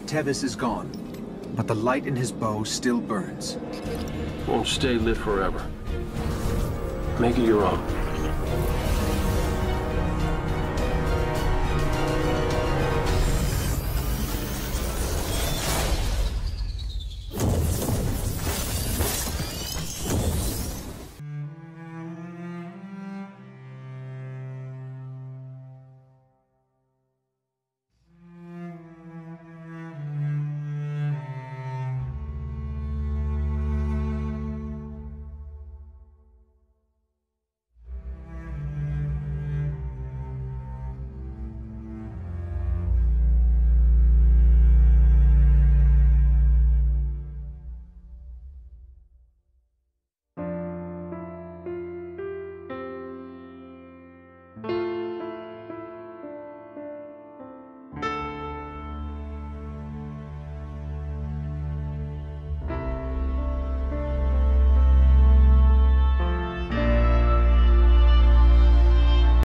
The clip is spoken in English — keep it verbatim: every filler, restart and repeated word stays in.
Tevis is gone, but the light in his bow still burns. Won't stay lit forever. Make it your own.